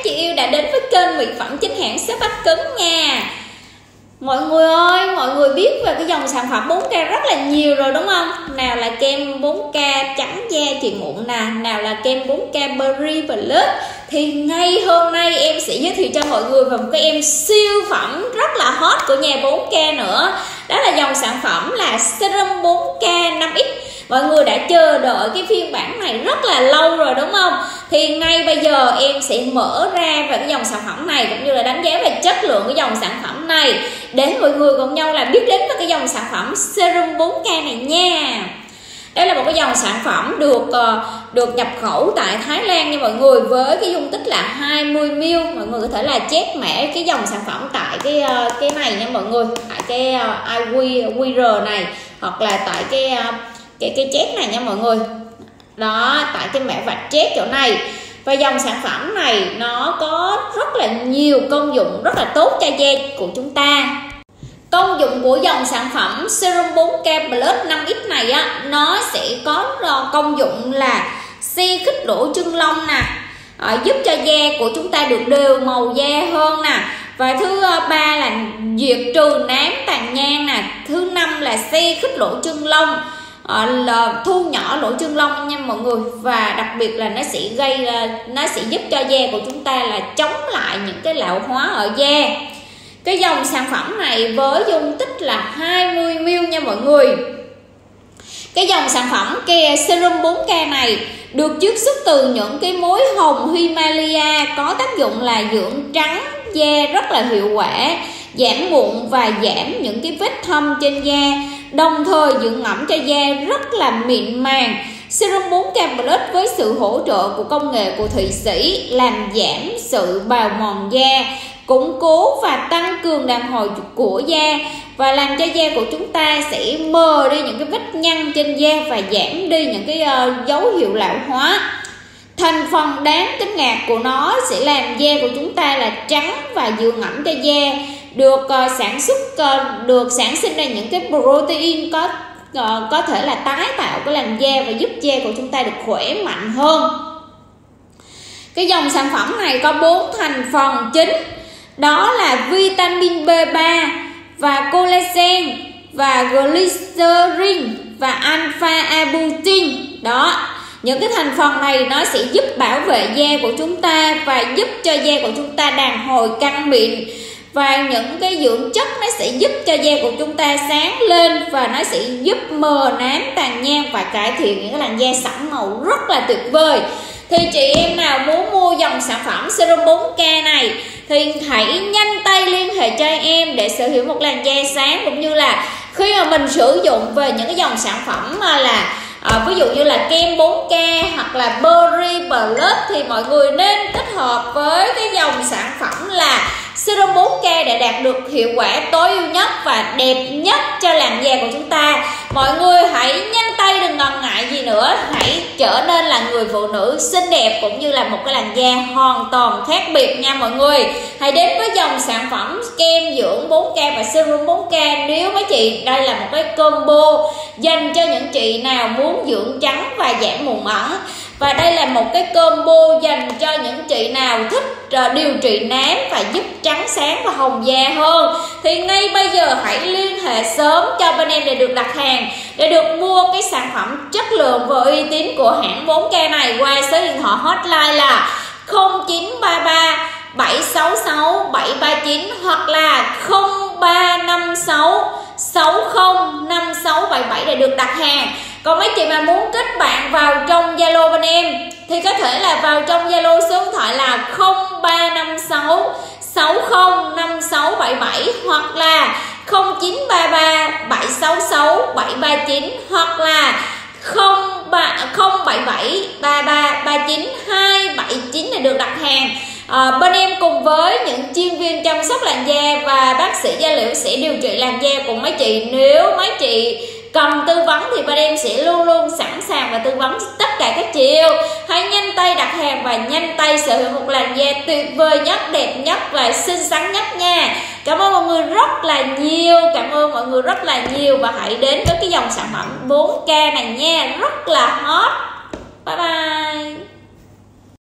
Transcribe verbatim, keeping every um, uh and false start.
chị yêu đã đến với kênh mỹ phẩm chính hãng Shop Bắc Cứng nha. Mọi người ơi, mọi người biết về cái dòng sản phẩm bốn K rất là nhiều rồi đúng không? Nào là kem bốn K trắng da chị mụn nè, nào là kem bốn K Berry Plus. Thì ngay hôm nay em sẽ giới thiệu cho mọi người về một cái em siêu phẩm rất là hot của nhà bốn K nữa. Đó là dòng sản phẩm là Serum bốn K năm X. Mọi người đã chờ đợi cái phiên bản này rất là lâu rồi đúng không? Thì ngay bây giờ em sẽ mở ra về cái dòng sản phẩm này, cũng như là đánh giá về chất lượng cái dòng sản phẩm này, để mọi người cùng nhau là biết đến về cái dòng sản phẩm Serum bốn K này nha. Đây là một cái dòng sản phẩm được được nhập khẩu tại Thái Lan nha mọi người, với cái dung tích là hai mươi mi li lít. Mọi người có thể là check mã cái dòng sản phẩm tại cái cái này nha mọi người, tại cái i quy rờ này, hoặc là tại cái cái cái check này nha mọi người. Đó, tại cái mã vạch check chỗ này. Và dòng sản phẩm này nó có rất là nhiều công dụng rất là tốt cho da của chúng ta. Công dụng của dòng sản phẩm Serum bốn K Plus năm X này á, nó sẽ có công dụng là xe khích lỗ chân lông nè, à, giúp cho da của chúng ta được đều màu da hơn nè. Và thứ ba là diệt trừ nám tàn nhang nè. Thứ năm là xe khích lỗ chân lông, à, là thu nhỏ lỗ chân lông nha mọi người. Và đặc biệt là nó sẽ gây nó sẽ giúp cho da của chúng ta là chống lại những cái lão hóa ở da. Cái dòng sản phẩm này với dung tích là hai mươi mi li lít nha mọi người. Cái dòng sản phẩm cái Serum bốn K này được chiết xuất từ những cái mối hồng Himalaya, có tác dụng là dưỡng trắng da rất là hiệu quả, giảm mụn và giảm những cái vết thâm trên da, đồng thời dưỡng ẩm cho da rất là mịn màng. Serum bốn K Plus với sự hỗ trợ của công nghệ của Thụy Sĩ làm giảm sự bào mòn da, củng cố và tăng cường đàn hồi của da, và làm cho da của chúng ta sẽ mờ đi những cái vết nhăn trên da và giảm đi những cái uh, dấu hiệu lão hóa. Thành phần đáng kinh ngạc của nó sẽ làm da của chúng ta là trắng và dưỡng ẩm cho da, được uh, sản xuất uh, được sản sinh ra những cái protein có uh, có thể là tái tạo cái làn da và giúp da của chúng ta được khỏe mạnh hơn. Cái dòng sản phẩm này có bốn thành phần chính, đó là vitamin B ba và collagen và glycerin và alpha arbutin. Đó, những cái thành phần này nó sẽ giúp bảo vệ da của chúng ta và giúp cho da của chúng ta đàn hồi căng mịn. Và những cái dưỡng chất nó sẽ giúp cho da của chúng ta sáng lên, và nó sẽ giúp mờ nám tàn nhang và cải thiện những cái làn da sẫm màu rất là tuyệt vời. Thì chị em nào muốn mua dòng sản phẩm Serum bốn K này thì hãy nhanh tay liên hệ cho em để sở hữu một làn da sáng, cũng như là khi mà mình sử dụng về những cái dòng sản phẩm mà là à, ví dụ như là kem bốn K hoặc là Berry Plus, thì mọi người nên kết hợp với cái dòng sản phẩm là Serum bốn K để đạt được hiệu quả tối ưu nhất và đẹp nhất cho làn da của chúng ta. Mọi người hãy nhanh tay, đừng ngần ngại gì nữa, hãy trở nên là người phụ nữ xinh đẹp cũng như là một cái làn da hoàn toàn khác biệt nha mọi người. Hãy đến với dòng sản phẩm kem dưỡng bốn K và Serum bốn K. Nếu mấy chị, đây là một cái combo dành cho những chị nào muốn dưỡng trắng và giảm mụn ẩn. Và đây là một cái combo dành cho những chị nào thích uh, điều trị nám và giúp trắng sáng và hồng da hơn. Thì ngay bây giờ hãy liên hệ sớm cho bên em để được đặt hàng, để được mua cái sản phẩm chất lượng và uy tín của hãng bốn K này qua số điện thoại hotline là không chín ba ba bảy sáu sáu bảy ba chín hoặc là không ba năm sáu sáu không năm sáu bảy bảy để được đặt hàng. Còn mấy chị mà muốn kết bạn vào trong Zalo bên em thì có thể là vào trong Zalo số điện thoại là không ba năm sáu sáu không năm sáu bảy bảy hoặc là không chín ba ba bảy sáu sáu bảy ba chín hoặc là không bảy bảy ba ba ba chín hai bảy chín để được đặt hàng. À, bên em cùng với những chuyên viên chăm sóc làn da và bác sĩ da liễu sẽ điều trị làn da của mấy chị. Nếu mấy chị cần tư vấn thì bên em sẽ luôn luôn sẵn sàng và tư vấn tất cả các chị yêu. Hãy nhanh tay đặt hàng và nhanh tay sở hữu một làn da tuyệt vời nhất, đẹp nhất và xinh xắn nhất nha. Cảm ơn mọi người rất là nhiều, cảm ơn mọi người rất là nhiều, và hãy đến với cái dòng sản phẩm bốn K này nha, rất là hot. Bye bye.